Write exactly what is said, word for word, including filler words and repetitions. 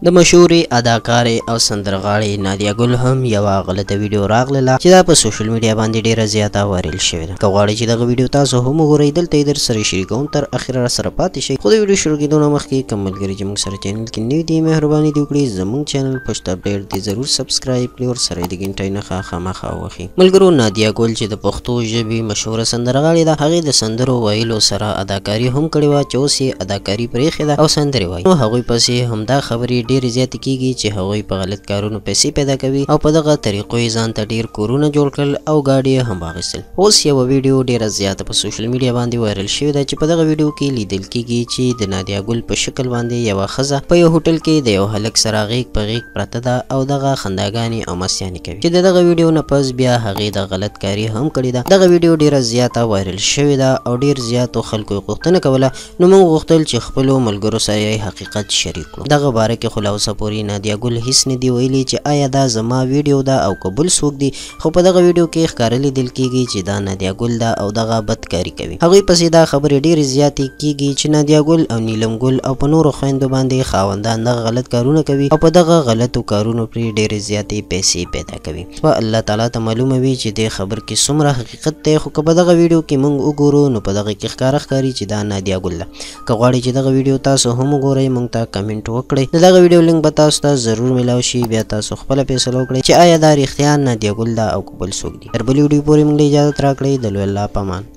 د مشهورې اداکارې او سندرغاړې نادیه ګل هم یوه غلطه ویډیو راغله چې دا په سوشل میډیا باندې ډیره زیاته وایرل شوې ده. که غواړئ چې دغه ویډیو تاسو هم وګورئ دلته یې در سره شریکوم، تر اخره سره پاتې شئ. خو د ویډیو شروع کېدو نه مخکې کوم ملګري چې موږ سره چینل کې نوي دي مهرباني دې وکړئ زموږ چینل پښتو اپډیټ دې ضرور سبسکرایب کړئ او سره یې د ګنټۍ نښه خامخا ووهئ. ملګرو، نادیه ګل چې د پښتو ژبې مشهوره سندرغاړې ده، هغې د سندرو ویلو سره اداکاري هم کړې وه چې اوس یې اداکاري پرېښې ده او سندرې وایي. نو هغوی پسې همدا خبرې ډېرې زیاتې کېږي چې هغوی په غلط کارونو پیسې پیدا کوي او په دغه طریقو یې ځان ته ډېر کورونه جوړ کړل او ګاډي یې هم واخیستل. اوس یوه ویډیو ډېره زیاته په سوشل میډیا باندې وایرل شوې ده چې په دغه ویډیو کې لیدل کېږي چې د نادیه ګل په شکل باندې یوه ښځه په یو هوټل کې د یو هلک سره غیږ په غیږ پرته ده او دغه خنداګانې او مستیانې کوي چې د دغه ویډیو نه پس بیا هغې د غلط کاري هم کړې ده. دغه ویډیو ډېره زیاته وایرل شوې ده او ډېر زیاتو خلکو یې غوښتنه کوله، نو موږ غوښتل چې خپلو ملګرو سره یې حقیقت شریک کړو. دغه باره کې خو لا اوسه پورې نادیه ګل هیڅ نه دي ویلي چې آیا دا زما ویډیو ده او که بل څوک دي، خو په دغه ویډیو کې ښکاره لیدل کېږي چې دا نادیه ګل ده او دغه بدکاري کوي. هغوی پسې دا خبرې ډېرې زیاتې کېږي چې نادیه ګل او نیلم ګل او په نورو خویندو باندې خاوندان دغه غلط کارونه کوي او په دغه غلطو کارونو پرې ډېرې زیاتې پیسې پیدا کوي. په الله تعالی ته معلومه وي چې دې خبر کې څومره حقیقت دی، خو که په دغه ویډیو کې موږ وګورو نو په دغه کې ښکاره ښکاري چې دا نادیه ګل ده. که غواړئ چې دغه ویډیو تاسو هم وګورئ موږ ته کمنټ وکړئ. د دغه ویډیو لینک به تاسو ته ضرور میلاو شي، بیا تاسو خپله فیصله وکړئ چې آیا دا رښتیا نادیه ګل ده او که بل څوک دي. تر بلې ویډیو پورې موږ ته اجازت راکړئ. د لوی الله په امان.